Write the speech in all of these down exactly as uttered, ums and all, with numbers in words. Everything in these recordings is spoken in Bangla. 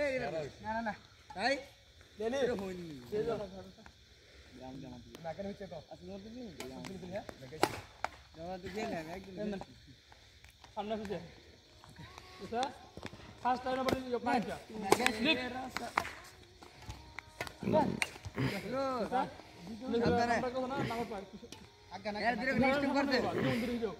না না না তাই লেলে হইনি গ্রাম জামা দিয়ে না কেন হচ্ছে তো আসলে মত দিন জামা দিয়ে না একদম সামনে খুঁজে এটা ফার্স্ট টাইম আবার দিও পাঁচটা ক্লিক হ্যালো সাবধানে না নাও পার আগে না এর ধীরে নেক্সট করতে ধীরে যাও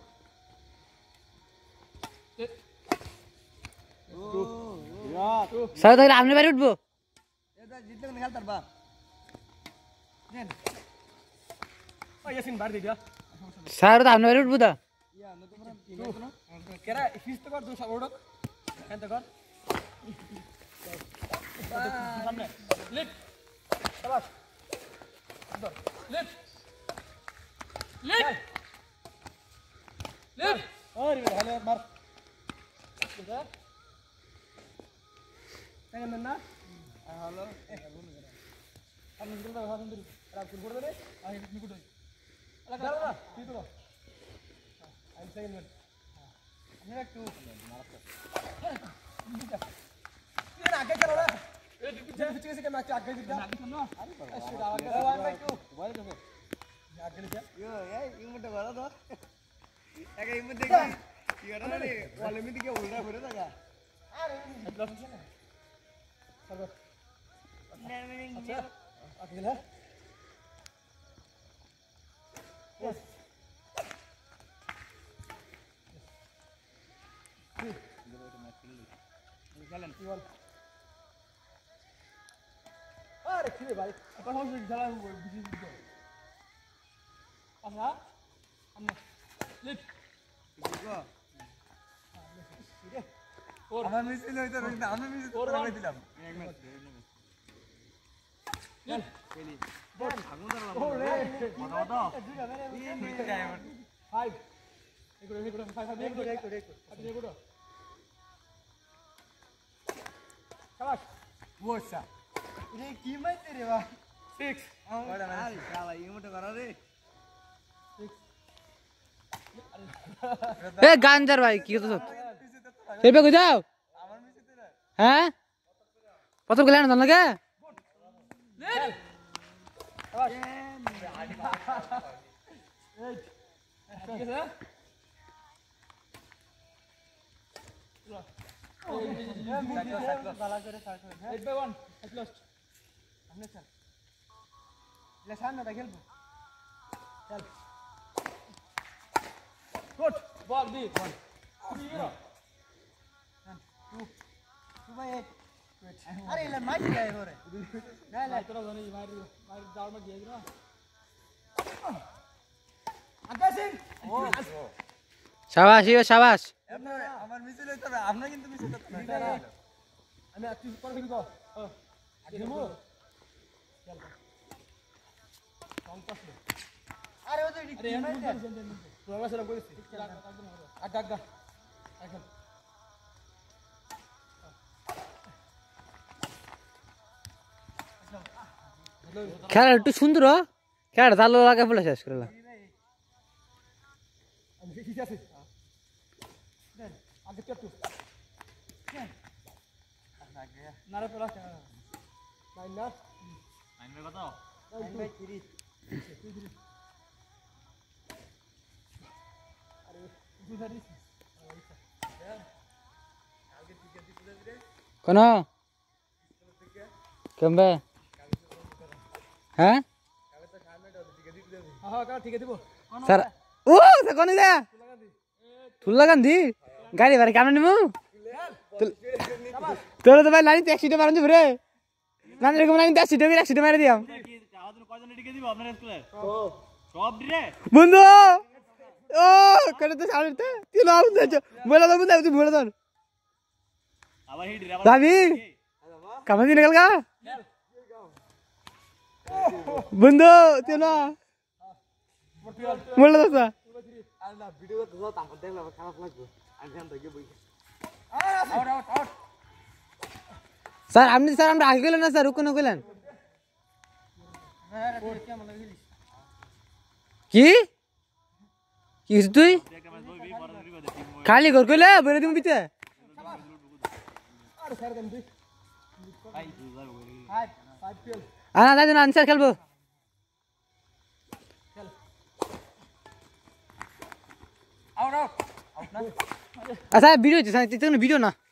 স্যার তাহলে আপনি বাইরে উঠবো এটা জিতলে না খেলতার বা দেন ও ইয়াসিন বার দিয়া স্যার তো আপনি বাইরে উঠবো দা ইয়া না তোমরা কি করছো কেরা ফিস তো কর দুই সব ওড়ক কেন তো কর সামনে লিফট শাবাশ ধর লিফট লিফট লিফট ওরে ভালো মার এটা কেন না হ্যালো আমি দিল দাও হাতে দিল রাত করে দে আই নিকুট আলা দাও না তুই তো আই সেকেন্ড ওয়ান আমি একটু মারতে তুই না আগে চলো না এই পিছে পিছে থেকে ম্যাচ আগে দিতে আগে শোনো আরে বাবা সেটা আগে ওয়ান বাই টু বল দেখো আগে নিতে ইয়ো এই ইমোটা বড় তো একা ইমোট দেখি কি করা রে ওয়ালে মি দিকে উল্টা ঘুরে থাকা আরে ব্লক আছে না সর্ব আচ্ছা আগে না Yes. চলেন কি বল আরে কি রে ভাই আপনি হচ্ছে খেলা বিজি দিতে আচ্ছা আমরা লিপ দেখো ঠিক ওর আমার মিছিল হইতো না আমি মিছিল করে দিলাম এক ম্যাচ লিপ খেলি বল আগুন ধরলাম ওরে মতো মতো দুইটা মেরে তিন মিনিট যায় ফাইভ এগুলো এগুলো ফাইভ ফাইভ এগুলো এগুলো এগুলো এগুলো শাবাশ ওসা রে কি মাইতে রে ভাই সিক্স বড় না শালা ইমোটা করা রে এ গাঞ্জার ভাই কি হতো এবে কই যাও আমার মিছিল রে হ্যাঁ কত গেলেন জান লাগে শাবাশ এইট ঠিক আছে বালা করে সার্চ করে eight by one at last हमने चल ले सामने दा खेलबो चल गुड बॉल बी one three zero two two by eight अरे ले मार गए हो रे ना ले तोरा जाने मार मार दाव में दिया ना आगे सिंह ओ শাবাশ ইয়ে শাবাশ আপনার আমার মিছিল হইতো না আপনি কিন্তু মিছিল করতে না আমি তুই পরে ফিরে গো আগে দেবো চল কম পাস আরে ওই তো আরে এন্ড প্রোগ্রাম সেরা করেছি আগা আগা আগা খেলা একটু সুন্দর খেলাটা ভালো লাগে বলে শেষ করলাম আমি ঠিক আছে দেন আগে চট্টু নারে পড়া নাইন না নাইন বাই কত নাইন বাই থ্রি আরে দুই হাজার কোন কমবে হ্যাঁ হ্যাঁ কা ঠিক আছে দিব স্যার ও সে কোন দে তুল লাগান দি গাড়ি বারে কেমন নিমু তোর তো ভাই লাইন ট্যাক্সিটা মারন দিবরে না এরকম লাইন ট্যাক্সিটা করে ট্যাক্সিটা মারি দিয়াম কয়জন টিকে দিব আপনার স্কুলে সব রে বন্ধু ও করে তো সামনে তুই লাভ দে বলে দাও বন্ধু তুই বলে দাও আবার হিট রে ভাবি কেমন দিন গেল গা বন্ধু তুই না বলে দাও স্যার আর না ভিডিও তো দাও তারপর দেখলে খারাপ লাগবে আমি ধ্যান থেকে বই আউট আউট আউট স্যার আপনি স্যার আমরা আগে গেলেন না স্যার ওখানে গেলেন কি কি তুই খালি ঘর কইলে বেরে দিম বিতে আরে স্যার দেন তুই ফাইভ ফাইভ ফেল আনা দাদু না আনসার খেলবো খেল আউট আউট আউট না আচ্ছা ভিডিও হচ্ছে ভিডিও না